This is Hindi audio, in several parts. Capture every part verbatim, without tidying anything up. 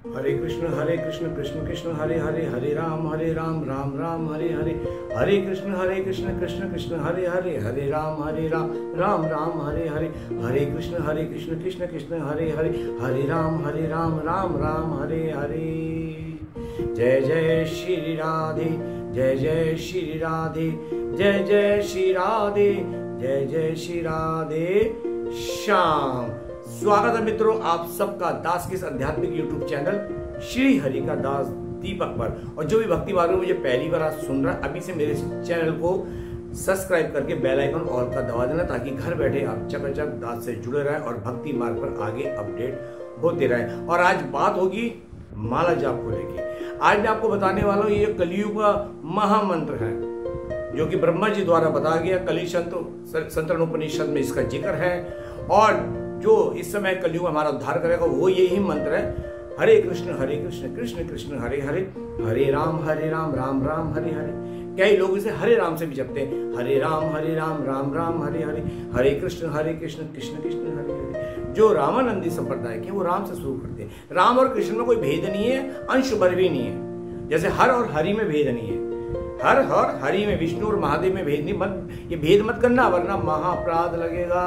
हरे कृष्ण हरे कृष्ण कृष्ण कृष्ण हरे हरे, हरे राम हरे राम राम राम हरे हरे, हरे कृष्ण हरे कृष्ण कृष्ण कृष्ण हरे हरे, हरे राम हरे राम राम राम हरे हरे, हरे कृष्ण हरे कृष्ण कृष्ण कृष्ण हरे हरे, हरे राम हरे राम राम राम हरे हरे। जय जय श्री राधे, जय जय श्री राधे, जय जय श्री राधे, जय जय श्री राधे श्याम। स्वागत है मित्रों आप सबका दास के इस आध्यात्मिक यूट्यूब चैनल श्री हरि का दास दीपक पर। और जो भी भक्ति मार्ग में मुझे पहली बार आज सुन रहा है, अभी से मेरे चैनल को सब्सक्राइब करके बेल आइकन ऑल का दबा देना, ताकि घर बैठे आप चकाचक दास से जुड़े रहें और भक्ति मार्ग पर आगे अपडेट होते रहें। और आज बात होगी माला जाप को लेके। आज मैं आपको बताने वाला हूँ, ये कलियुग का महामंत्र है जो कि ब्रह्मा जी द्वारा बताया गया। कली संतरण उपनिषद में इसका जिक्र है, और जो इस समय कलियुग हमारा उद्धार करेगा वो यही मंत्र है। हरे कृष्ण हरे कृष्ण कृष्ण कृष्ण हरे हरे, हरे राम हरे राम राम राम हरे हरे। कई लोग इसे हरे राम से भी जपते हैं, हरे राम हरे राम राम राम हरे हरे, हरे कृष्ण हरे कृष्ण कृष्ण कृष्ण हरे हरे। जो रामानंदी संप्रदाय के वो राम से शुरू करते हैं। राम और कृष्ण में कोई भेद नहीं है, अंश भर भी नहीं है। जैसे हर और हरि में भेद नहीं है, हर हर हरि में, विष्णु और महादेव में भेद नहीं। मत ये भेद मत करना, वरना महाअपराध लगेगा।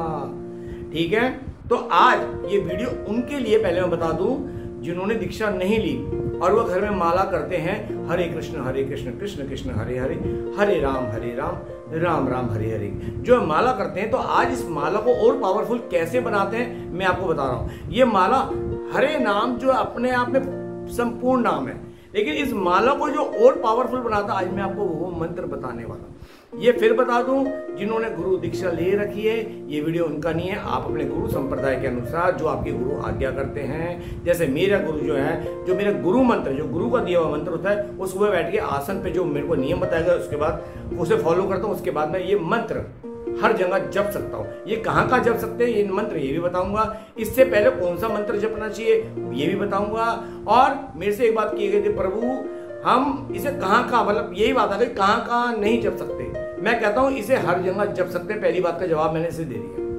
ठीक है, तो आज ये वीडियो उनके लिए पहले मैं बता दूं जिन्होंने दीक्षा नहीं ली और वो घर में माला करते हैं, हरे कृष्ण हरे कृष्ण कृष्ण कृष्ण हरे हरे, हरे राम हरे राम राम राम हरे हरे। जो माला करते हैं, तो आज इस माला को और पावरफुल कैसे बनाते हैं मैं आपको बता रहा हूं। ये माला हरे नाम जो अपने आप में संपूर्ण नाम है, लेकिन इस माला को जो और पावरफुल बनाता आज मैं आपको वो मंत्र बताने वाला हूं। ये फिर बता दूं, जिन्होंने गुरु दीक्षा ले रखी है, ये वीडियो उनका नहीं है। आप अपने गुरु संप्रदाय के अनुसार जो आपके गुरु आज्ञा करते हैं, जैसे मेरा गुरु जो है, जो मेरा गुरु मंत्र, जो गुरु का दिया हुआ मंत्र होता है, वो सुबह बैठ के आसन पे जो मेरे को नियम बताएगा, उसके बाद उसे फॉलो करता हूँ। उसके बाद मैं ये मंत्र हर जगह जप सकता हूँ। ये कहाँ कहाँ जप सकते हैं ये मंत्र, ये भी बताऊंगा। इससे पहले कौन सा मंत्र जपना चाहिए ये भी बताऊंगा। और मेरे से एक बात की गई थी, प्रभु हम इसे कहाँ कहाँ, मतलब यही बात आ गई, कहाँ कहाँ नहीं जप सकते। मैं कहता हूँ इसे हर जगह जप सकते हैं। पहली बात का जवाब मैंने इसे दे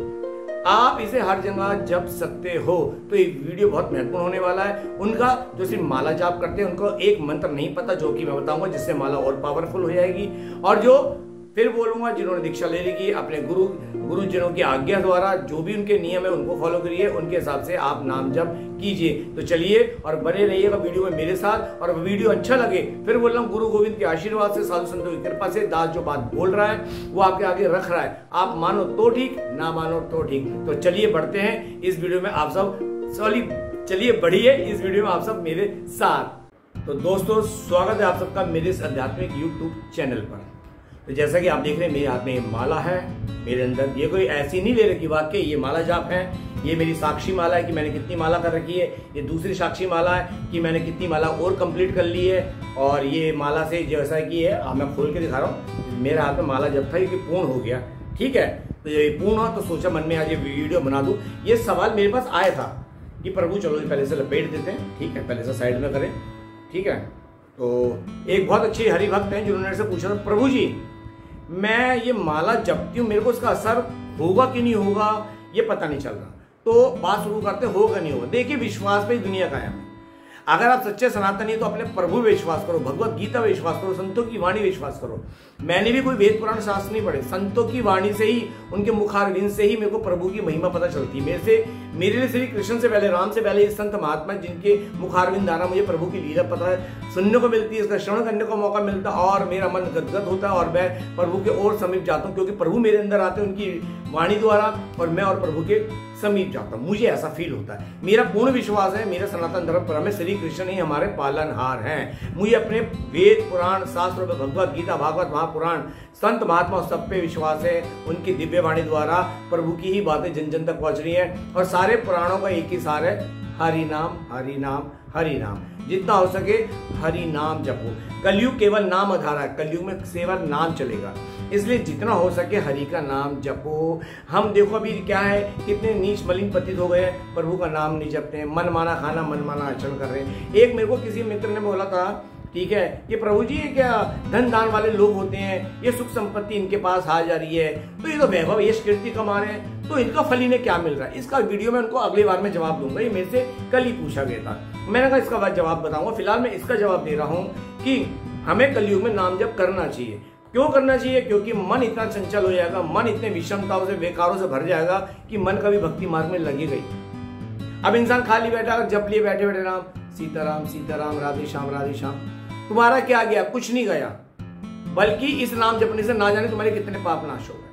दिया, आप इसे हर जगह जप सकते हो। तो ये वीडियो बहुत महत्वपूर्ण होने वाला है। उनका जो सिर्फ माला जाप करते हैं, उनको एक मंत्र नहीं पता, जो कि मैं बताऊंगा, जिससे माला और पावरफुल हो जाएगी। और जो फिर बोलूंगा जिन्होंने दीक्षा ले ली, अपने गुरु गुरुजनों की आज्ञा द्वारा जो भी उनके नियम है उनको फॉलो करिए, उनके हिसाब से आप नाम जप कीजिए। तो चलिए और बने रहिएगा वीडियो में मेरे साथ। और वीडियो अच्छा लगे, फिर बोल रहा हूँ, गुरु गोविंद के आशीर्वाद से, साधु संतों की कृपा से दास जो बात बोल रहा है वो आपके आगे रख रहा है। आप मानो तो ठीक, ना मानो तो ठीक। तो चलिए बढ़ते हैं इस वीडियो में आप सब, सॉरी चलिए बढ़िए इस वीडियो में आप सब मेरे साथ। तो दोस्तों स्वागत है आप सबका मेरे इस आध्यात्मिक यूट्यूब चैनल पर। तो जैसा कि आप देख रहे हैं, मेरे हाथ में ये माला है। मेरे अंदर ये कोई ऐसी नहीं ले रखी, वाकई ये माला जाप है। ये मेरी साक्षी माला है कि मैंने कितनी माला कर रखी है। ये दूसरी साक्षी माला है कि मैंने कितनी माला और कंप्लीट कर ली है। और ये माला से जैसा कि है, अब मैं खोल के दिखा रहा हूँ, मेरे हाथ में माला जब था, ये पूर्ण हो गया। ठीक है, तो ये पूर्ण हुआ तो सोचा मन में आज ये वीडियो बना दूं। ये सवाल मेरे पास आया था कि प्रभु चलो पहले से लपेट देते हैं, ठीक है, पहले से साइड में करें। ठीक है, तो एक बहुत अच्छे हरिभक्त हैं जिन्होंने से पूछा था, प्रभु जी मैं ये माला जपती हूँ, मेरे को इसका असर होगा कि नहीं होगा ये पता नहीं चल रहा। तो बात शुरू करते, होगा नहीं होगा। देखिए, विश्वास पे ही दुनिया कायम है। अगर आप सच्चे सनातनी तो अपने प्रभु पे विश्वास करो, भगवत गीता पे विश्वास करो, संतों की वाणी विश्वास करो। मैंने भी कोई वेद पुराण शास्त्र नहीं पढ़े, संतों की वाणी से ही, उनके मुखारविंद से ही मेरे को प्रभु की महिमा पता चलती है। मेरे से मेरे लिए श्री कृष्ण से पहले, राम से पहले ये संत महात्मा जिनके मुखारविंद द्वारा मुझे प्रभु की लीला पता है, सुनने को मिलती है, इसका श्रवण करने का मौका मिलता है, और मेरा मन गदगद होता है और मैं प्रभु के और समीप जाता हूँ, क्योंकि प्रभु मेरे अंदर आते हैं उनकी वाणी द्वारा, और मैं और प्रभु के समीप जाता हूँ। मुझे ऐसा फील होता है। मेरा पूर्ण विश्वास है, मेरा सनातन धर्म पर में श्री कृष्ण ही हमारे पालनहार हैं। मुझे अपने वेद पुराण शास्त्र, भगवत गीता, भागवत, महापुराण, संत महात्मा सब पे विश्वास है। उनकी दिव्य वाणी द्वारा प्रभु की ही बातें जन जन तक पहुंच रही हैं। और सारे पुराणों का एक ही सार है, हरि नाम हरि नाम हरि नाम। जितना हो सके हरि नाम जपो। कलयुग केवल नाम आधार है, कलयुग में केवल नाम चलेगा, इसलिए जितना हो सके हरि का नाम जपो। हम देखो अभी क्या है, कितने नीच मलिन पतित हो गए, प्रभु का नाम नहीं जपते हैं, मन माना खाना मन माना आचरण कर रहे हैं। एक मेरे को किसी मित्र ने बोला था ठीक है, ये प्रभु जी ये क्या धन दान वाले लोग होते हैं, ये सुख संपत्ति इनके पास आ जा रही है, तो ये तो वैभव यश कीर्ति कमा रहे हैं, तो इनका फल इन्हें क्या मिल रहा है? इसका वीडियो में उनको अगली बार में जवाब दूंगा। ये मेरे से कल ही पूछा गया था, मैंने कहा इसका जवाब बताऊंगा। फिलहाल मैं इसका जवाब दे रहा हूं कि हमें कलयुग में नाम जप करना चाहिए। क्यों करना चाहिए? क्योंकि मन इतना चंचल हो जाएगा, मन इतने विषमताओं से बेकारों से भर जाएगा कि मन कभी भक्ति मार्ग में लगेगा ही। अब इंसान खाली बैठा अगर जप लिए बैठे बैठे राम सीताराम सीताराम राधे श्याम राधे श्याम, तुम्हारा क्या गया? कुछ नहीं गया, बल्कि इस नाम जपने से ना जाने तुम्हारे कितने पाप नाश हो गए।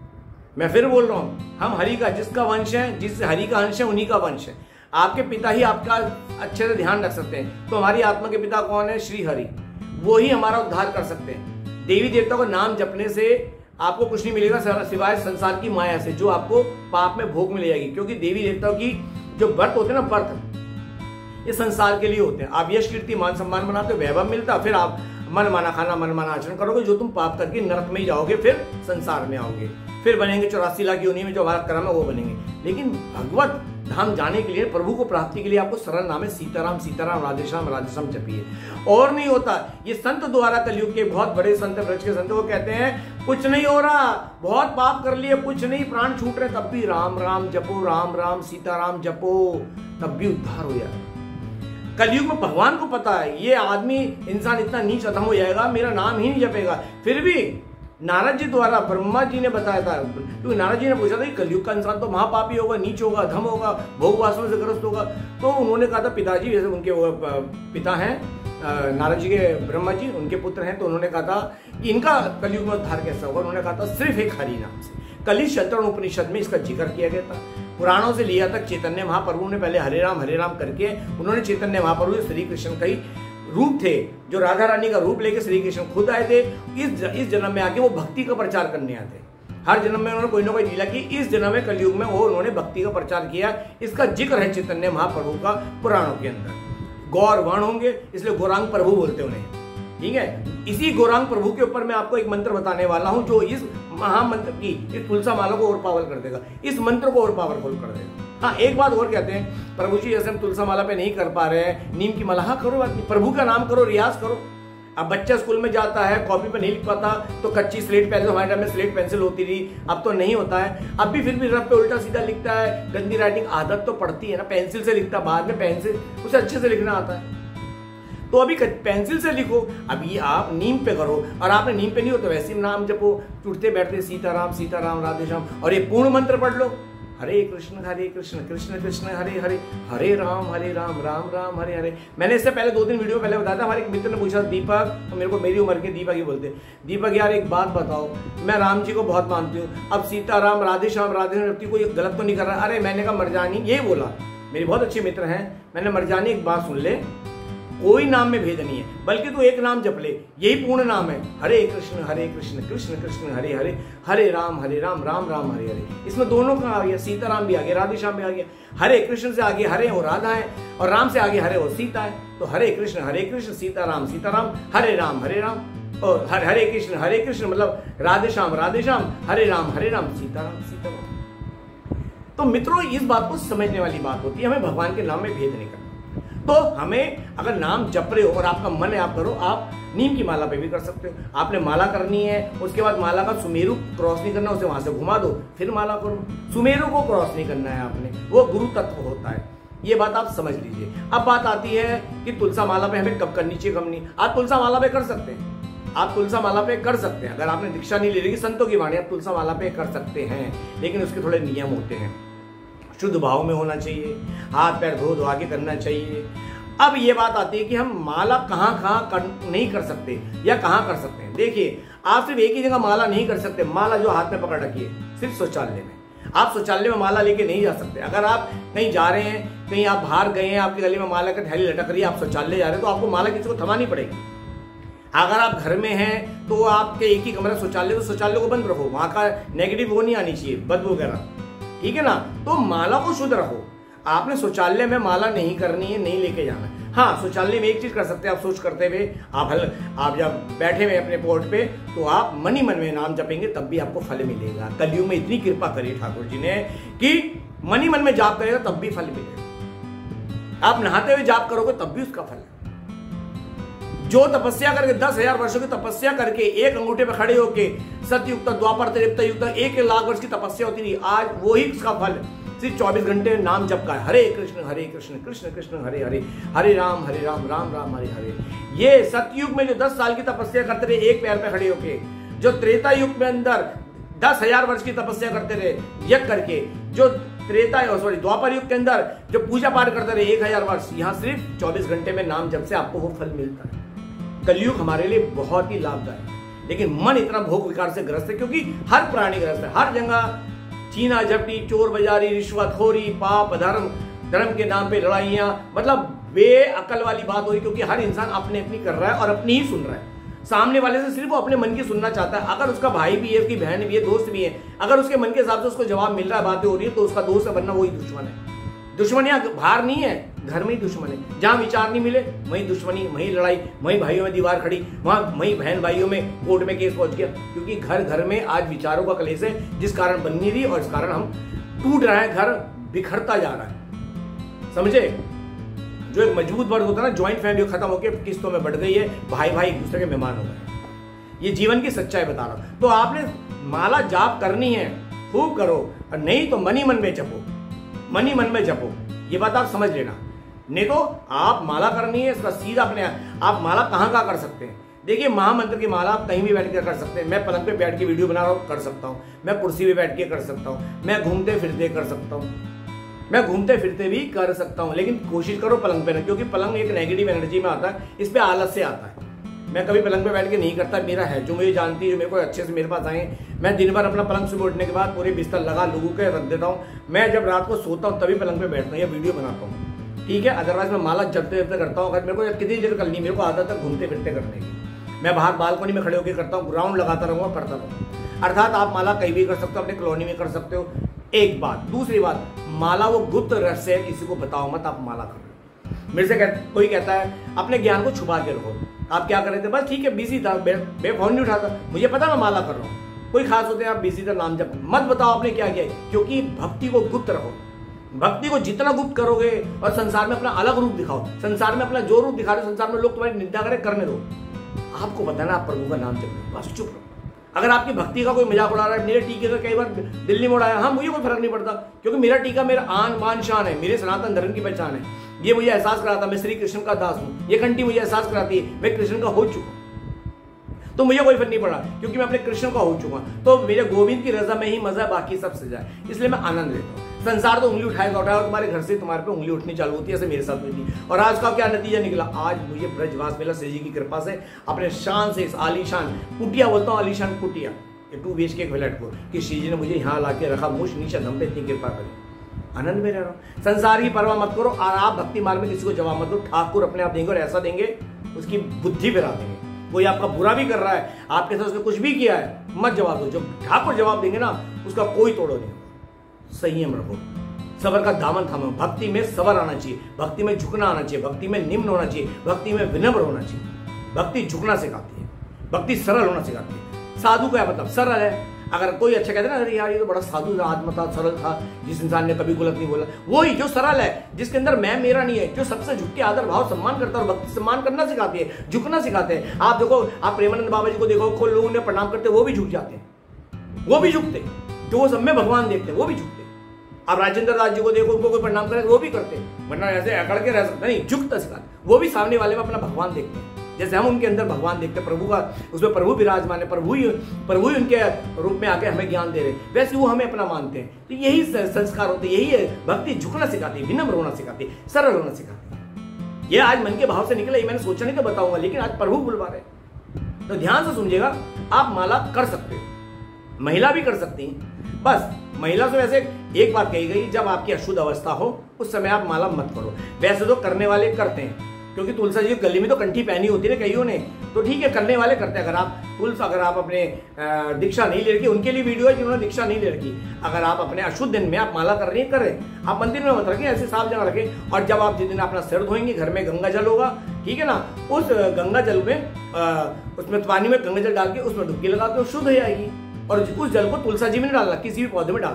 मैं फिर बोल रहा हूं, हम हरि का जिसका वंश है, जिस हरि का अंश है, उन्हीं का वंश है। आपके पिता ही आपका अच्छे से ध्यान रख सकते हैं, तो हमारी आत्मा के पिता कौन है? श्री हरि, वो ही हमारा उद्धार कर सकते हैं। देवी देवता को नाम जपने से आपको कुछ नहीं मिलेगा सिवाय संसार की माया से, जो आपको पाप में भोग मिल जाएगी। क्योंकि देवी देवताओं की जो व्रत होते हैं ना, व्रत ये संसार के लिए होते हैं। आप यश कीर्ति मान सम्मान बनाते हो, वैभव मिलता, फिर आप मन माना खाना मन माना आचरण करोगे, जो तुम पाप करके नरक में ही जाओगे, फिर संसार में आओगे, फिर बनेंगे चौरासी लाख योनि में, जो हमारा कर्म है वो बनेंगे। लेकिन भगवत धाम जाने के लिए, प्रभु को प्राप्ति के लिए आपको सरल नाम है सीताराम सीताराम राधेश्याम राधेश्याम जपिए, और नहीं होता। ये संत द्वारा कलयुग के बहुत बड़े संत, ब्रज के संत वो कहते हैं कुछ नहीं हो रहा, बहुत पाप कर लिए, कुछ नहीं, प्राण छूट रहे, तब भी राम राम जपो, राम राम सीताराम जपो, तब भी उद्धार हो जाए। कलयुग में भगवान को पता है ये आदमी इंसान इतना नीच अधम हो जाएगा, मेरा नाम ही नहीं जपेगा। फिर भी नारद जी द्वारा ब्रह्मा जी ने बताया था, क्योंकि नारद जी ने पूछा था कि कलयुग का इंसान तो महापापी होगा, नीच होगा, अधम होगा, भोग वासना से ग्रस्त होगा। तो उन्होंने कहा था, पिताजी जैसे उनके वो पिता हैं नारद जी के, ब्रह्मा जी उनके पुत्र हैं, तो उन्होंने कहा था कि इनका कलयुग में उद्धार कैसा होगा? उन्होंने कहा था सिर्फ एक हरि नाम से। कली शतरण उपनिषद में इसका जिक्र किया गया था, पुराणों से लिया तक। चैतन्य महाप्रभु ने पहले हरे राम हरे राम करके उन्होंने चैतन्य महाप्रभु श्री कृष्ण का ही रूप थे, जो राधा रानी का रूप लेके श्री कृष्ण खुद आए थे। इस इस जन्म में आके वो भक्ति का प्रचार करने आते। हर जन्म में उन्होंने कोई ना कोई लीला की, इस जन्म में कलयुग में वो उन्होंने भक्ति का प्रचार किया। इसका जिक्र है चैतन्य महाप्रभु का पुराणों के अंदर। गौर वर्ण होंगे इसलिए गौरांग प्रभु बोलते उन्हें, ठीक है। इसी गौरांग प्रभु के ऊपर मैं आपको एक मंत्र बताने वाला हूं, जो इस महामंत्र की, इस तुलसा माला को और पावर कर देगा, इस मंत्र को और पावरफुल कर देगा। हाँ, एक बात और कहते हैं, प्रभु जी जैसे हम तुलसा माला पे नहीं कर पा रहे हैं, नीम की माला, हाँ करो, बात नहीं, प्रभु का नाम करो, रियाज करो। अब बच्चा स्कूल में जाता है, कॉपी पे नहीं लिख पाता, तो कच्ची स्लेट पेंसिल, हमारे टाइम में स्लेट पेंसिल होती थी, अब तो नहीं होता है। अब भी फिर भी रफ पे उल्टा सीधा लिखता है, गंदी राइटिंग, आदत तो पड़ती है ना, पेंसिल से लिखता, बाद में पेंसिल उसे अच्छे से लिखना आता है। तो अभी पेंसिल से लिखो, अभी आप नीम पे करो, और आपने नीम पे नहीं हो तो वैसे ही नाम जपो, उठते बैठते सीताराम सीताराम राधेश्याम, और ये पूर्ण मंत्र पढ़ लो, हरे कृष्ण हरे कृष्ण कृष्ण कृष्ण हरे हरे, हरे राम हरे राम राम राम हरे हरे। मैंने इससे पहले दो तीन वीडियो पहले बताया था, हमारे एक मित्र ने पूछा, दीपक, तो मेरे को मेरी उम्र के दीपक ही बोलते, दीपक यार एक बात बताओ, मैं राम जी को बहुत मानती हूँ, अब सीताराम राधेश्याम राधेश्याम कोई गलत तो नहीं कर रहा? अरे मैंने कहा मरजानी, यही बोला, मेरे बहुत अच्छे मित्र हैं, मैंने मरजानी एक बात सुन ले, कोई नाम में भेद नहीं है, बल्कि तू एक नाम जप ले, यही पूर्ण नाम है, हरे कृष्ण हरे कृष्ण कृष्ण कृष्ण हरे हरे, हरे राम हरे राम राम राम हरे हरे। इसमें दोनों का आ गया, सीताराम भी आ गया, राधेश्याम भी आ गया। हरे कृष्ण से आगे हरे और राधा है, और राम से आगे हरे और सीता है, तो हरे कृष्ण हरे कृष्ण सीताराम सीताराम, हरे राम हरे राम, और हरे कृष्ण हरे कृष्ण मतलब राधेश्याम राधेश्याम, हरे राम हरे राम सीताराम सीताराम। तो मित्रों, इस बात को समझने वाली बात होती है, हमें भगवान के नाम में भेद नहीं करना। तो हमें अगर नाम जप रहे हो और आपका मन है आप करो, आप नीम की माला पे भी कर सकते हो। आपने माला करनी है, उसके बाद माला का सुमेरु क्रॉस नहीं करना, उसे वहां से घुमा दो, फिर माला करो। सुमेरु को क्रॉस नहीं करना है आपने, वो गुरु तत्व होता है, ये बात आप समझ लीजिए। अब बात आती है कि तुलसा माला पे हमें कब करनी चाहिए, कब नहीं। आप तुलसा माला पे कर सकते हैं, आप तुलसा माला पे कर सकते हैं, अगर आपने दीक्षा नहीं ले रही संतों की वाणी, आप तुलसा माला पे कर सकते हैं, लेकिन उसके थोड़े नियम होते हैं। शुद्ध भाव में होना चाहिए, हाथ पैर धो धो के करना चाहिए। अब ये बात आती है कि हम माला कहाँ कहाँ कर, नहीं कर सकते या कहाँ कर सकते हैं। देखिए, आप सिर्फ एक ही जगह माला नहीं कर सकते, माला जो हाथ में पकड़ रखी है सिर्फ शौचालय में। आप शौचालय में माला लेके नहीं जा सकते। अगर आप कहीं जा रहे हैं, कहीं आप बाहर गए हैं, आपके गले में माला की थैली लटक रही है, आप शौचालय जा रहे हैं, तो आपको माला किसी को थमानी पड़ेगी। अगर आप घर में हैं तो आपके एक ही कमरा शौचालय, तो शौचालय को बंद रखो, वहां का नेगेटिव वो नहीं आनी चाहिए, बदबू वगैरह, ठीक है ना। तो माला को शुद्ध रखो। आपने शौचालय में माला नहीं करनी है, नहीं लेके जाना। हाँ, शौचालय में एक चीज कर सकते हैं, आप सोच करते हुए, आप हल आप जब बैठे हुए अपने पोर्ट पे, तो आप मन ही मन में नाम जपेंगे, तब भी आपको फल मिलेगा। कलयुग में इतनी कृपा करी ठाकुर जी ने कि मन ही मन में जाप करेगा तब भी फल मिलेगा। आप नहाते हुए जाप करोगे तब भी उसका फल है। जो तपस्या करके दस हजार वर्षों की तपस्या करके एक अंगूठे पे खड़े होके सतयुक्त द्वापर त्रेता युक्त एक लाख वर्ष की तपस्या होती रही, आज वही उसका फल सिर्फ चौबीस घंटे नाम जप का है। हरे कृष्ण हरे कृष्ण कृष्ण कृष्ण हरे हरे, हरे राम हरे राम राम राम हरे हरे। ये सतयुग में जो दस साल की तपस्या करते रहे एक पैर पे खड़े होके, जो त्रेता युग में अंदर दस हजार वर्ष की तपस्या करते रहे यज्ञ करके, जो त्रेता सॉरी द्वापर युग के अंदर जो पूजा पाठ करते रहे एक हजार वर्ष, यहाँ सिर्फ चौबीस घंटे में नाम जप से आपको वो फल मिलता है। कलयुग हमारे लिए बहुत ही लाभदायक है, लेकिन मन इतना भोग विकार से ग्रस्त है क्योंकि हर प्राणी ग्रस्त है। हर जगह चीना झपटी, चोर बाजारी, रिश्वतखोरी, पाप धर्म, धर्म के नाम पे लड़ाइयां, मतलब बेअकल वाली बात हो रही, क्योंकि हर इंसान अपने अपनी कर रहा है और अपनी ही सुन रहा है। सामने वाले से सिर्फ वो अपने मन की सुनना चाहता है। अगर उसका भाई भी है, उसकी बहन भी है, दोस्त भी है, अगर उसके मन के हिसाब से उसको जवाब मिल रहा है, बातें हो रही है, तो उसका दोस्त बनना वही दुश्मन है। दुश्मन यहाँ बाहर नहीं है, घर में ही दुश्मन है। जहां विचार नहीं मिले वहीं दुश्मनी, वहीं लड़ाई, वहीं भाइयों में दीवार खड़ी, वहां वहीं बहन भाइयों में कोर्ट में केस पहुंच गया, क्योंकि घर घर में आज विचारों का कलेश है, जिस कारण बन नहीं रही और इस कारण हम टूट रहा है, घर बिखरता जा रहा है। समझे? जो एक मजबूत वर्ग होता है ना, ज्वाइंट फैमिली खत्म होकर किस्तों में बढ़ गई है, भाई भाई एक दूसरे के मेहमान हो गए। ये जीवन की सच्चाई बता रहा हूं। तो आपने माला जाप करनी है, खूब करो, और नहीं तो मन ही मन में जपो, मन ही मन में जपो। ये बात आप समझ लेना। नहीं तो आप माला करनी है, इसका सीधा अपने आप माला कहां कहां कर सकते हैं। देखिए, महामंत्र की माला आप कहीं भी बैठ के कर सकते हैं। मैं पलंग पे बैठ के वीडियो बना रहा हूं, कर सकता हूं। मैं कुर्सी पे बैठ के कर सकता हूं। मैं घूमते फिरते कर सकता हूं। मैं घूमते फिरते भी कर सकता हूं, लेकिन कोशिश करो पलंग पे ना, क्योंकि पलंग एक नेगेटिव एनर्जी में आता है, इस पे आलस से आता है। मैं कभी पलंग पे बैठ के नहीं करता। मेरा है जो मुझे जानती है, जो मेरे को अच्छे से मेरे पास आए, मैं दिन भर अपना पलंग सुबह उठने के बाद पूरे बिस्तर लगा लूगू के रख देता हूँ। मैं जब रात को सोता हूँ तभी पलंग पे बैठता हूँ या वीडियो बनाता हूँ, ठीक है। अदरवाइज मैं माला जपते जपते करता हूँ। अगर मेरे को कितनी देर करनी, मेरे को आदत है घूमते फिरते करने की। मैं बाहर बालकनी में खड़े होकर करता हूँ, ग्राउंड लगाता रहूँगा, करता रहूँगा। अर्थात आप माला कहीं भी कर सकते हो, अपने कॉलोनी में कर सकते हो। एक बात। दूसरी बात, माला वो गुप्त रहस्य है, किसी को बताओ मत आप माला करो। मेरे से कह, कोई कहता है अपने ज्ञान को छुपा के रखो। आप क्या कर रहे थे? बस ठीक है, बिजी था, मैं फोन नहीं उठाता, मुझे पता मैं माला कर रहा हूँ। कोई खास होते हैं, आप बिजी था, नाम जप मत बताओ आपने क्या किया, क्योंकि भक्ति को गुप्त रखो। भक्ति को जितना गुप्त करोगे और संसार में अपना अलग रूप दिखाओ, संसार में अपना जो रूप दिखा रहे, संसार में लोग तुम्हारी निंदा करें, करने दो। आपको पता है ना, आप प्रभु का नाम जप, बस चुप रहो। अगर आपकी भक्ति का कोई मजाक उड़ा रहा है, मेरे टीके का कई बार दिल्ली में उड़ाया, हाँ मुझे कोई फर्क नहीं पड़ता, क्योंकि मेरा टीका मेरा आन बान शान है, मेरे सनातन धर्म की पहचान है। ये मुझे एहसास कराता मैं श्री कृष्ण का दास हूं। ये घंटी मुझे एहसास कराती है मैं कृष्ण का हो चुका, तो मुझे कोई फर्क नहीं पड़ा, क्योंकि मैं अपने कृष्ण का हो चुका। तो मेरे गोविंद की रजा में ही मजा, बाकी सब सजा है, इसलिए मैं आनंद लेता हूँ। संसार तो उंगली उठाएगा उठाएगा, तुम्हारे घर से तुम्हारे पे उंगली उठनी चालू होती है, ऐसे मेरे साथ हुई थी। और आज का क्या नतीजा निकला? आज मुझे ब्रजवास मिला श्री जी की कृपा से, अपने शान से, इस आलीशान कुटिया, बोलता हूँ आलीशान कुटिया, two B H K flat को, कि श्री जी ने मुझे यहाँ ला के रखा, मुझ नीचे दम पे इतनी कृपा करी, आनंद में रह रहा हूँ। संसार की परवाह मत करो, और आप भक्ति मार्ग में किसी को जवाब मत दो। ठाकुर अपने आप देंगे और ऐसा देंगे उसकी बुद्धि फिरा देंगे। कोई आपका बुरा भी कर रहा है, आपके साथ उसने कुछ भी किया है, मत जवाब दो। जब ठाकुर जवाब देंगे ना, उसका कोई तोड़ो नहीं। संयम रखो, सबर का दामन थामो। भक्ति में सबर आना चाहिए, भक्ति में झुकना आना चाहिए, भक्ति में निम्न होना चाहिए, भक्ति में विनम्र होना चाहिए। भक्ति झुकना सिखाती है, भक्ति सरल होना सिखाती है। साधु का मतलब सरल है। अगर कोई अच्छा कहते ना, अरे यार ये तो बड़ा साधु आत्मा था, सरल था, जिस इंसान ने कभी गलत नहीं बोला, वही जो सरल है, जिसके अंदर मैं मेरा नहीं है, जो सबसे झुक के आदर भाव सम्मान करता है। और भक्ति सम्मान करना सिखाती है, झुकना सिखाते हैं। आप देखो, आप प्रेमानंद बाबा जी को देखो, को लोग उन्हें प्रणाम करते, वो भी झुक जाते हैं, वो भी झुकते, जो वो सब में भगवान देखते हैं, वो भी झुकते। आप राजेंद्र दास जी को देखो, उनको कोई प्रणाम करे, वो भी करते, वरना ऐसे अकड़ के रह सकते नहीं, झुकता सिखाते। वो भी सामने वाले में अपना भगवान देखते हैं, जैसे हम उनके अंदर भगवान देखते हैं, प्रभु का, उसमें प्रभु विराजमान है, प्रभु ही प्रभु ही उनके रूप में आके हमें ज्ञान दे रहे, वैसे वो हमें अपना मानते हैं। तो यही संस्कार होते हैं, यही है भक्ति। झुकना सिखाती है, विनम्र होना सिखाती है, सरल होना सिखाती है। ये आज मन के भाव से निकला, ये मैंने सोचा नहीं तो बताऊंगा, लेकिन आज प्रभु बुलवा रहे। तो ध्यान से सुनिएगा, आप माला कर सकते हो, महिला भी कर सकती हैं। बस महिला से वैसे एक बात कही गई, जब आपकी अशुद्ध अवस्था हो उस समय आप माला मत करो। वैसे तो करने वाले करते हैं, क्योंकि तुलसा जी गले में तो कंठी पहनी होती है ना कईयों ने, तो ठीक है, करने वाले करते हैं। अगर आप तुलसा, अगर आप अपने दीक्षा नहीं ले रखी, उनके लिए वीडियो है जिन्होंने दीक्षा नहीं ले रखी। अगर आप अपने अशुद्ध दिन में आप माला कर रही है, करें, आप मंदिर में मत रखें, ऐसे साफ जगह रखें। और जब आप जिस दिन अपना सिर धोएंगे, घर में गंगा जल होगा, ठीक है ना, उस गंगा जल में आ, उसमें पानी में गंगा जल डाल के उसमें डुबकी लगा के शुद्ध हो जाएगी। और उस जल को तुलसा जी में नहीं डालना, किसी भी पौधे में डाल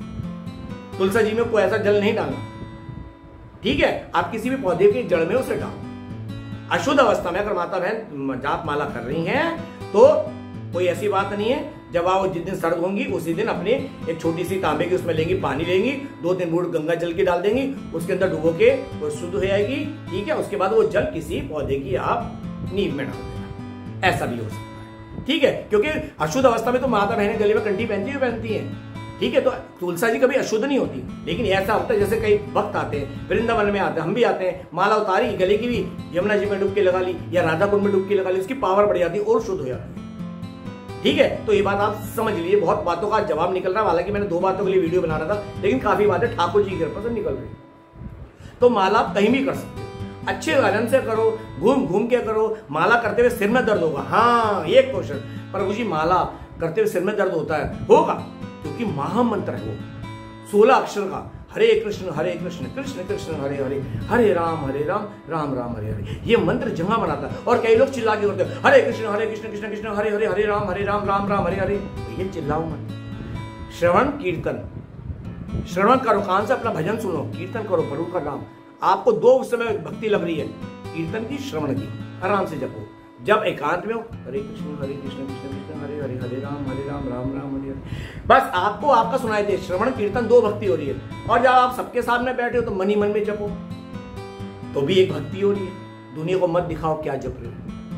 दो। तुलसा जी में कोई ऐसा जल नहीं डालना, ठीक है, आप किसी भी पौधे की जड़ में उसे डालो। अशुद्ध अवस्था में अगर माता बहन जाप माला कर रही हैं तो कोई ऐसी बात नहीं है। जब आप जिस दिन सर्द होंगी उसी दिन अपने एक छोटी सी तांबे की उसमें लेंगी, पानी लेंगी, दो तीन बूंद गंगा जल की डाल देंगी, उसके अंदर डुबो के वो शुद्ध हो जाएगी। ठीक है, उसके बाद वो जल किसी पौधे की आप नींव में डाल देना, ऐसा भी हो सकता है। ठीक है, क्योंकि अशुद्ध अवस्था में तो माता बहनें गले में कंठी पहनती ही पहनती हैं। ठीक है, तो तुलसा जी कभी अशुद्ध नहीं होती, लेकिन ऐसा होता है जैसे कई भक्त आते हैं वृंदावन में आते हैं, हम भी आते हैं, माला उतारी, गले की भी यमुना जी में डुबकी लगा ली या राधा कुंड में डुबकी लगा ली, उसकी पावर बढ़ जाती है और शुद्ध हो जाती है। ठीक है, तो ये बात आप समझ लीजिए। बहुत बातों का जवाब निकल रहा है, हालांकि मैंने दो बातों के लिए वीडियो बना रहा था, लेकिन काफी बातें ठाकुर जी की कृपा से निकल रही। तो माला आप कहीं भी कर सकते हो, अच्छे आनंद से करो, घूम घूम के करो। माला करते हुए सिर में दर्द होगा, हाँ एक क्वेश्चन, प्रभु जी माला करते हुए सिर में दर्द होता है? होगा, क्योंकि महामंत्र है वो सोलह अक्षर का, हरे कृष्ण हरे कृष्ण कृष्ण कृष्ण हरे हरे, हरे राम हरे राम राम राम हरे हरे। ये मंत्र जहां बनाता है। और कई लोग चिल्ला के करते हैं हरे कृष्ण हरे कृष्ण कृष्ण कृष्ण हरे हरे, हरे राम हरे राम राम राम हरे हरे। ये चिल्लाओ मत, श्रवण कीर्तन, श्रवण करो, कान से अपना भजन सुनो, कीर्तन करो प्रभु का नाम। आपको दो उस समय भक्ति लग रही है, कीर्तन की, श्रवण की, आराम से जपो। जब एकांत में हो, हरे कृष्ण हरे कृष्ण कृष्ण कृष्ण हरे हरे, हरे राम हरे राम राम राम हरे हरे, बस आपको आपका सुनाई दे। श्रवण कीर्तन दो भक्ति हो रही है। और जब आप सबके सामने बैठे हो तो मनी मन में जपो, तो भी एक भक्ति हो रही है। दुनिया को मत दिखाओ क्या जप रहे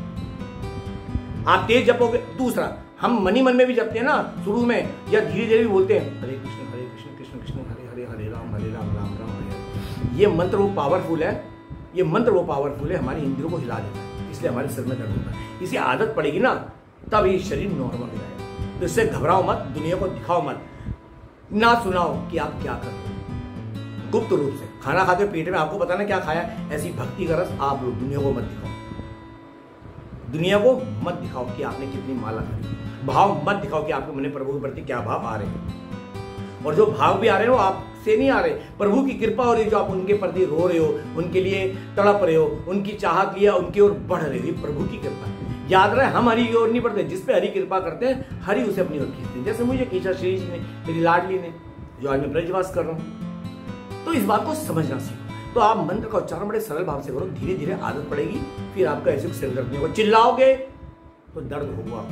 हो, आप तेज जपोगे। दूसरा, हम मनी मन में भी जपते हैं ना शुरू में, या धीरे धीरे भी बोलते हैं हरे कृष्ण हरे कृष्ण कृष्ण कृष्ण हरे हरे, हरे राम हरे राम राम राम हरे हरे। ये मंत्र वो पावरफुल है, ये मंत्र वो पावरफुल है, हमारी इंद्रियों को हिला देता है, इसलिए हमारे सिर में दर्द होता है। इसी आदत पड़ेगी ना, तब ये शरीर नॉर्मल हो जाएगा। तो इससे घबराओ मत, दुनिया को दिखाओ मत, ना सुनाओ कि आप क्या कर रहे हो। गुप्त रूप से खाना खाते पेट में आपको पता ना क्या खाया, ऐसी भक्ति का रस आप लोग दुनिया को मत दिखाओ, दुनिया को मत दिखाओ कि आपने कितनी माला करी। भाव मत दिखाओ कि आपके मन प्रभु के प्रति क्या भाव आ रहे हैं। और जो भाव भी आ रहे हो आपसे नहीं आ रहे, प्रभु की कृपा हो रही है, जो आप उनके प्रति रो रहे हो, उनके लिए तड़प रहे हो, उनकी चाहत लिया उनकी ओर बढ़ रहे हो, ये प्रभु की कृपा। याद रहे, हम हरि की ओर नहीं बढ़ते, जिस पे हरि कृपा करते हैं हरि उसे अपनी ओर खींचते हैं। जैसे मुझे खींचा श्री जी ने, मेरी लाडली ने, जो आज मैं ब्रजवास कर रहा हूँ। तो इस बात को समझना सीखो। तो आप मंत्र का उच्चारण बड़े सरल भाव से करो, धीरे धीरे आदत पड़ेगी, फिर आपका ऐसे सिर दर्द नहीं होगा। चिल्लाओगे तो दर्द होगा।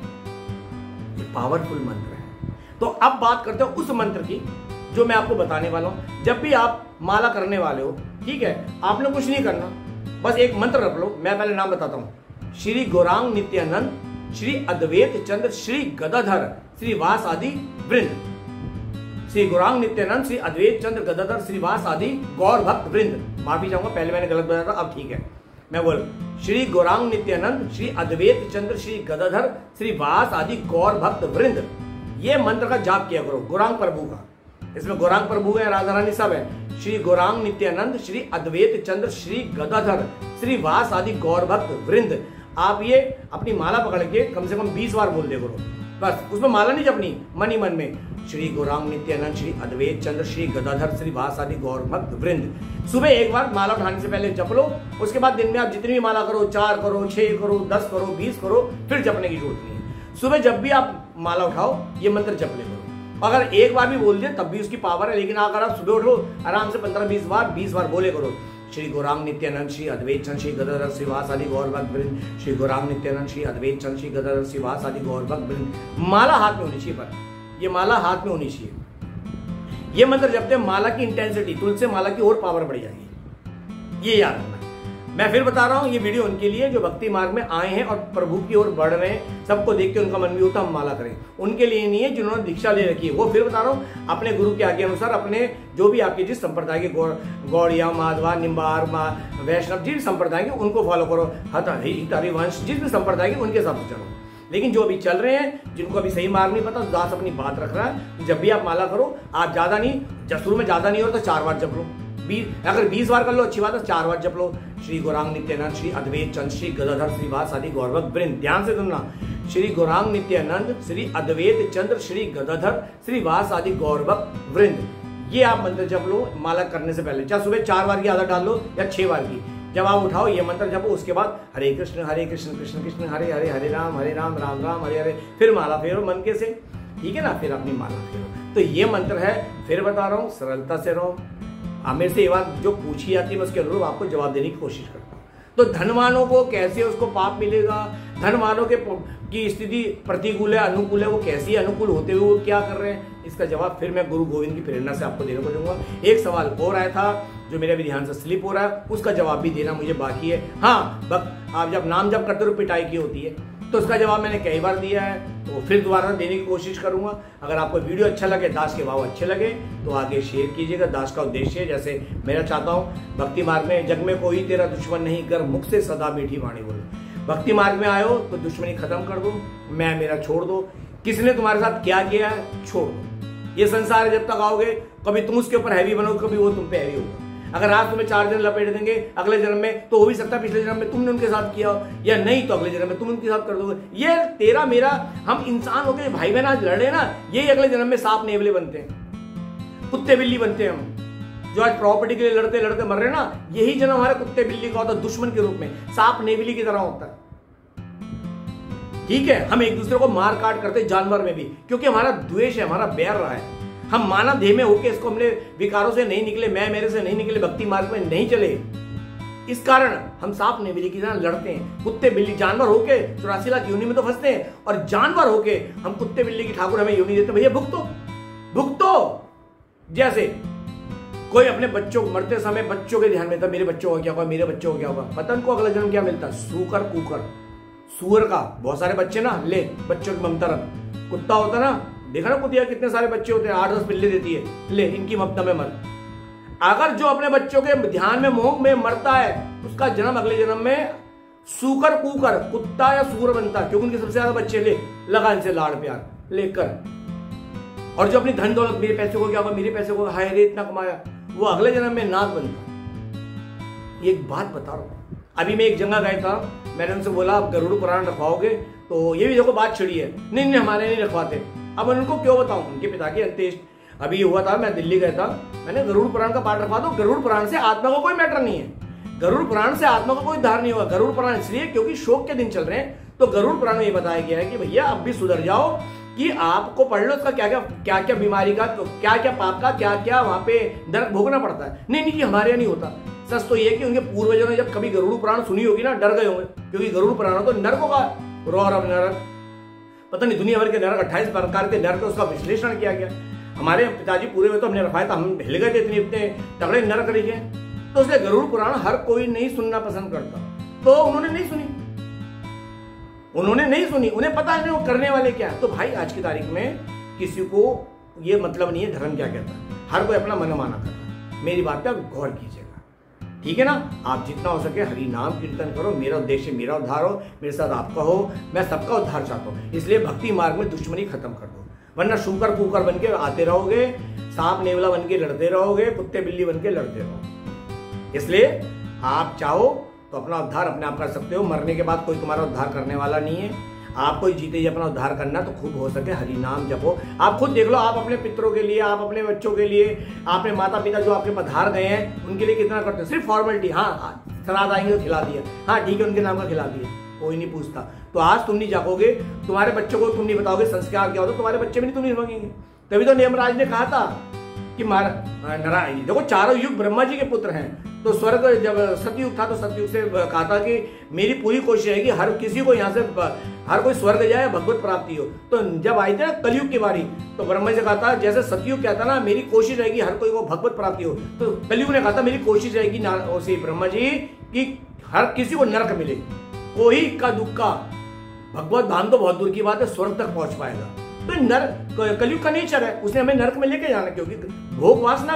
ये पावरफुल मंत्र है। तो अब बात करते हो उस मंत्र की जो मैं आपको बताने वाला हूं। जब भी आप माला करने वाले हो, ठीक है, आपने कुछ नहीं करना, बस एक मंत्र रख लो। मैं पहले नाम बताता हूं, श्री गौरांग नित्यानंद, श्री अद्वैत चंद्र, श्री गदाधर, श्री वास आदि वृंद। श्री गौरांग नित्यानंद, श्री अद्वैत चंद्र, गदाधर, श्री वास आदि गौर भक्त वृंद। माफी चाहूंगा, पहले मैंने गलत बताया था, अब ठीक है मैं बोल। श्री गौरांग नित्यानंद, श्री अद्वैत चंद्र, श्री गदाधर, श्री वास आदि गौर भक्त वृंद। ये मंत्र का जाप किया करो, गौरांग प्रभु का। इसमें गौरांग प्रभु है, राधा रानी सब है। श्री गौरांग नित्यानंद, श्री अद्वैत चंद्र, श्री गदाधर, श्री वास आदि गौर भक्त वृंद। आप ये अपनी माला पकड़ के कम से कम बीस बार बोल दे करो, बस। उसमें माला नहीं जपनी, मन ही मन में श्री गौरांग नित्यानंद, श्री अद्वैत चंद्र, श्री गदाधर, श्री वास आदि गौर भक्त वृंद। सुबह एक बार माला उठाने से पहले जप लो, उसके बाद दिन में आप जितनी भी माला करो, चार करो, छह करो, दस करो, बीस करो, फिर जपने की जरूरत नहीं है। सुबह जब भी आप माला उठाओ ये मंत्र जप ले करो। अगर एक बार भी बोल दिए तब भी उसकी पावर है, लेकिन अगर आप सुबह उठो आराम से पंद्रह बीस बार बीस बार बोले करो, श्री गौरांग नित्यानंद, श्री अद्वैत चंद्र, श्री गदाधर, श्री वास आदि गौर भक्त वृंद, श्री गौरांग नित्यानंद, श्री अद्वैत चंद्र, श्री गदाधर, श्री वास आदि गौर भक्त वृंद। माला हाथ में होनी चाहिए, पर ये माला हाथ में होनी चाहिए। ये मंत्र जपते माला की इंटेंसिटी, तुलसी माला की और पावर बढ़ जाएगी, ये याद रखना। मैं फिर बता रहा हूं, ये वीडियो उनके लिए जो भक्ति मार्ग में आए हैं और प्रभु की ओर बढ़ रहे हैं, सबको देख के उनका मन भी होता हम माला करें, उनके लिए नहीं है जिन्होंने दीक्षा ले रखी है। वो फिर बता रहा हूं, अपने गुरु के आज्ञा अनुसार, अपने जो भी आपके जिस संप्रदाय के गौड़िया, माधवा, निम्बार, वैष्णव, जिस संप्रदाय के उनको फॉलो करो, हरिवंश, जिस भी संप्रदाय के उनके हिसाब से चलो। लेकिन जो अभी चल रहे हैं, जिनको अभी सही मार्ग नहीं पता, दास अपनी बात रख रहा है, जब भी आप माला करो, आप ज्यादा नहीं, शुरू में ज्यादा नहीं हो तो चार बार जप लो। अगर बीस बार कर लो अच्छी बात है, चार बार जप लो। श्री गौरांग नित्यानंद, श्री अद्वैत चंद्र, श्री गदाधर, श्री वास आदि गौर भक्त वृंद। ध्यान से सुनना, श्री गौरांग नित्यानंद, श्री अद्वैत चंद्र, श्री गदाधर, श्री वास आदि गौर भक्त वृंद। ये आप मंत्र जप लो माला करने से पहले, चाहे सुबह चार बार की आदत डाल लो या छह बार की। जब आप उठाओ ये मंत्र जपो, उसके बाद हरे कृष्ण हरे कृष्ण कृष्ण कृष्ण हरे हरे, हरे राम हरे राम राम राम हरे हरे, फिर माला फेरो मन के से, ठीक है ना, फिर अपनी माला फेरो। तो ये मंत्र है, फिर बता रहा हूँ, सरलता से रहो। मेरे से ये बात जो पूछी जाती है मैं उसके अनुरूप आपको जवाब देने की कोशिश करता हूँ। तो धनवानों को कैसे उसको पाप मिलेगा, धनवानों के की स्थिति प्रतिकूल है अनुकूल है, वो कैसी अनुकूल होते हुए वो क्या कर रहे हैं, इसका जवाब फिर मैं गुरु गोविंद की प्रेरणा से आपको देने को दूंगा। एक सवाल और आया था जो मेरे भी ध्यान से स्लिप हो रहा है, उसका जवाब भी देना मुझे बाकी है। हाँ, बस आप जब नाम जब करते हो पिटाई की होती है, तो उसका जवाब मैंने कई बार दिया है, तो फिर दोबारा देने की कोशिश करूंगा। अगर आपको वीडियो अच्छा लगे, दास के भाव अच्छे लगे, तो आगे शेयर कीजिएगा। दास का उद्देश्य जैसे मेरा चाहता हूँ भक्ति मार्ग में जग में कोई तेरा दुश्मन नहीं, कर मुख से सदा मीठी वाणी बोलो। भक्ति मार्ग में आयो तो दुश्मनी खत्म कर दो, मैं मेरा छोड़ दो, किसने तुम्हारे साथ क्या किया है छोड़ दो। ये संसार है, जब तक आओगे कभी तुम उसके ऊपर हैवी बनोगे, कभी वो तुम पे हैवी होगा। अगर आज तुम्हें चार दिन लपेट देंगे अगले जन्म में, तो हो भी सकता है पिछले जन्म में तुमने उनके साथ किया हो, या नहीं तो अगले जन्म में तुम उनके साथ कर दोगे। ये तेरा मेरा, हम इंसान होके भाई बहन आज लड़े ना, यही अगले जन्म में सांप नेवले बनते हैं, कुत्ते बिल्ली बनते हैं। हम जो आज प्रॉपर्टी के लिए लड़ते लड़ते मर रहे हैं ना, यही जन्म हमारे कुत्ते बिल्ली का होता है, दुश्मन के रूप में, सांप नेवली की तरह होता है। ठीक है, हम एक दूसरे को मार काट करते जानवर में भी, क्योंकि हमारा द्वेष है, हमारा बैर रहा है। हम मानव देह में होके इसको हमने विकारों से नहीं निकले, मैं मेरे से नहीं निकले, भक्ति मार्ग में नहीं चले, इस कारण हम सांप नेवली की तरह लड़ते हैं। कुत्ते बिल्ली जानवर होके चौरासी लाख योनि में तो फंसते हैं, और जानवर होके हम कुत्ते बिल्ली की ठाकुर हमें योनि देते, भैया भुगतो भुगतो। जैसे कोई अपने बच्चों मरते समय बच्चों के ध्यान में था, मेरे बच्चों का क्या होगा, मेरे बच्चों का क्या होगा, पता उनको अगला जन्म क्या मिलता, सूकर कुकर, सूअर का बहुत सारे बच्चे ना, ले बच्चों की ममता रख। कुत्ता होता ना, देखा ना कुतिया कितने सारे बच्चे होते हैं, आठ दस पिल्ले देती है, ले इनकी ममता में मर। अगर जो अपने बच्चों के ध्यान में मोह में मरता है, उसका जन्म अगले जन्म में सूकर कुकर, कुत्ता या सूअर बनता है, क्योंकि उनके सबसे ज्यादा बच्चे, ले लगा इनसे लाड़ प्यार लेकर। और जो अपनी धन दौलत, मेरे पैसे को क्या होगा, मेरे पैसे को हाय रे इतना कमाया, वो अगले जन्म में नाग बनता। एक बात बता रहा हूं, अभी मैं एक जगह गया था, मैंने उनसे बोला आप गरुड़ पुराण रखवाओगे, तो ये भी देखो बात छिड़ी है, नहीं नहीं हमारे नहीं रखवाते। अब उनको क्यों बताऊं, उनके पिता की अंत्येष्टि अभी हुआ था, मैं दिल्ली गया था, मैंने गरुड़ पुराण का पाठ रखवा दो। गरुड़ पुराण से आत्मा का कोई मैटर नहीं है, गरुड़ पुराण से आत्मा का कोई उद्धार नहीं होगा। गरुड़ पुराण इसलिए क्योंकि शोक के दिन चल रहे हैं, तो गरुड़ पुराण में ये बताया गया है कि भैया अब भी सुधर जाओ, कि आपको पढ़ लो उसका क्या क्या क्या क्या बीमारी का, क्या क्या पाप का, क्या क्या वहां पे नरक भोगना पड़ता है। नहीं नहीं, हमारे यहाँ नहीं होता। सच तो ये कि उनके पूर्वजों ने जब कभी गरुड़ पुराण सुनी होगी ना, डर गए होंगे, क्योंकि गरुड़ पुराण तो नरकों का रौरव नरक, पता नहीं दुनिया भर के नरक, अट्ठाईस प्रकार के नरक, उसका विश्लेषण किया गया। हमारे पिताजी पूरे हुए तो हमने रखवाया था, हम हिल गए थे, इतने इतने तगड़े नरक लिखे। तो इसलिए गरुड़ पुराण हर कोई नहीं सुनना पसंद करता, तो उन्होंने नहीं सुनी, उन्होंने नहीं सुनी, उन्हें पता नहीं वो करने वाले क्या है। तो भाई आज की तारीख में किसी को ये मतलब नहीं है धर्म क्या कहता है, हर कोई अपना मन माना करता है। मेरी बात पर गौर कीजिएगा, ठीक है ना। आप जितना हो सके हरि नाम कीर्तन करो, मेरा उद्देश्य मेरा उद्धार हो, मेरे साथ आपका हो, मैं सबका उद्धार चाहता हूँ। इसलिए भक्ति मार्ग में दुश्मनी खत्म कर दो, वरना शुकर कुकर बन के आते रहोगे, सांप नेवला बन के लड़ते रहोगे, कुत्ते बिल्ली बन के लड़ते रहोगे। इसलिए आप चाहो तो अपना उद्धार अपने आप कर सकते हो, मरने के बाद कोई तुम्हारा उद्धार करने वाला नहीं है। आपको जीते ही अपना उद्धार करना, तो खूब हो सके हरि नाम जपो। आप खुद देख लो, आप अपने पितरों के लिए, आप अपने बच्चों के लिए, आपने माता पिता जो आपके पधार गए हैं उनके लिए कितना करते हो, सिर्फ फॉर्मेलिटी। हाँ श्राद्ध आएंगे तो खिला दिया, हाँ ठीक है उनके नाम का खिला दिया, कोई नहीं पूछता। तो आज तुम नहीं जागोगे, तुम्हारे बच्चों को तुम नहीं बताओगे संस्कार क्या होता, तुम्हारे बच्चे भी नहीं तुम नहीं मांगेंगे। तभी तो नियमराज ने कहा था कि नारायण, देखो चारों युग ब्रह्मा जी के पुत्र हैं, तो स्वर्ग जब सतयुग था तो सतयुग से कहा था कि मेरी पूरी कोशिश है कि हर किसी को यहाँ से हर कोई स्वर्ग जाए, भगवत प्राप्ति हो। तो जब आई थी ना कलयुग की बारी, तो ब्रह्मा से कहा था, जैसे सतयुग कहता ना मेरी कोशिश रहेगी हर कोई को भगवत प्राप्ति हो, तो कलयुग ने कहा था मेरी कोशिश रहेगी उसी ब्रह्मा जी की हर किसी को नरक मिले, कोई इक्का दुक्का, भगवत धाम तो बहुत दूर की बात है, स्वर्ग तक पहुंच पाएगा। तो नरक कलयुग का नेचर है, उसने हमें नरक में लेके जाना, क्योंकि भोग वासना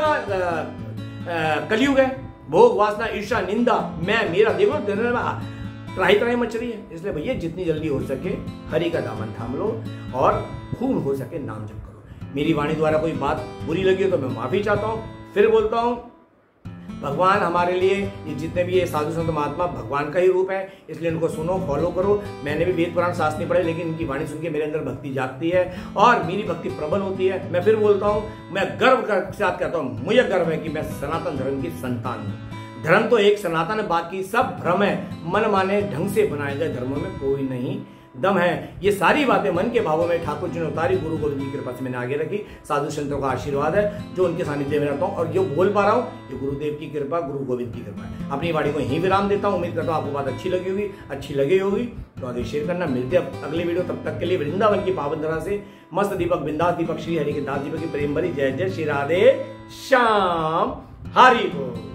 का कलयुग है, भोग वासना ईर्षा निंदा मैं मेरा, देखो त्राही त्राही मच रही है। इसलिए भैया जितनी जल्दी हो सके हरि का दामन थाम लो और खूब हो सके नाम जप करो। मेरी वाणी द्वारा कोई बात बुरी लगी हो तो मैं माफी चाहता हूँ। फिर बोलता हूँ, भगवान हमारे लिए ये जितने भी ये साधु संत महात्मा भगवान का ही रूप है, इसलिए इनको सुनो, फॉलो करो। मैंने भी वेद पुराण शास्त्र नहीं पढ़े, लेकिन इनकी वाणी सुन के मेरे अंदर भक्ति जागती है और मेरी भक्ति प्रबल होती है। मैं फिर बोलता हूँ, मैं गर्व के साथ कहता हूँ, मुझे गर्व है कि मैं सनातन धर्म की संतान हूँ। धर्म तो एक सनातन है, बाकी सब भ्रम है, मन माने ढंग से बनाए गए धर्मों में कोई नहीं दम है, ये सारी बातें मन के भावों में ठाकुर जी ने उतारी, गुरु गोविंद जी की कृपा से मैंने आगे रखी। साधु संतों का आशीर्वाद है जो उनके सानिध्य में रहता हूँ, और जो बोल पा रहा हूँ ये गुरुदेव की कृपा, गुरु गोविंद की कृपा है। अपनी वाणी को यहीं विराम देता हूँ। उम्मीद करता हूँ आपको बात अच्छी लगी होगी। अच्छी लगी होगी तो आगे शेयर करना। मिलते हैं अगले वीडियो, तब तक के लिए वृंदावन की पावन धरा से मस्त दीपक बिंदास दीपक श्री हरि के दास दीपक की प्रेम भरी जय जय श्री राधे श्याम हरि बोल।